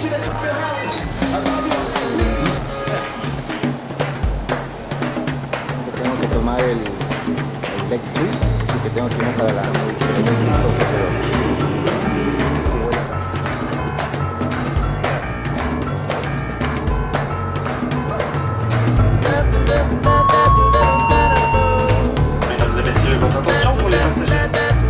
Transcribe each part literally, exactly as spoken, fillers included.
Tengo que tomar el, el deck dos, así que tengo que irme para la Mesdames et messieurs, votre attention pour les passagers.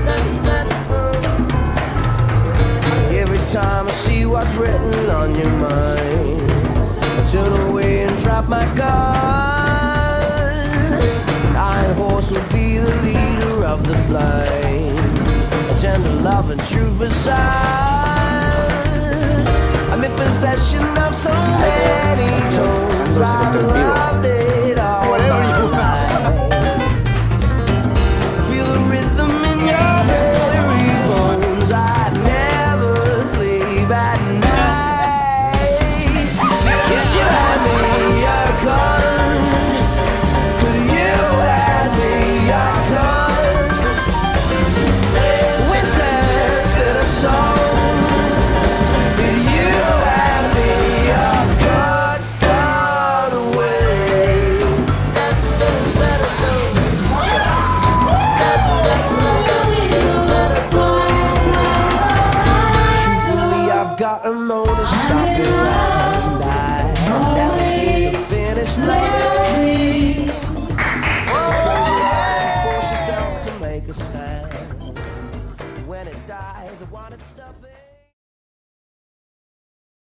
Every time I see what's written on your mind, I turn away and drop my gun. Iron horse will be the leader of the blind, a tender love and true facade. I'm in possession of so many tones.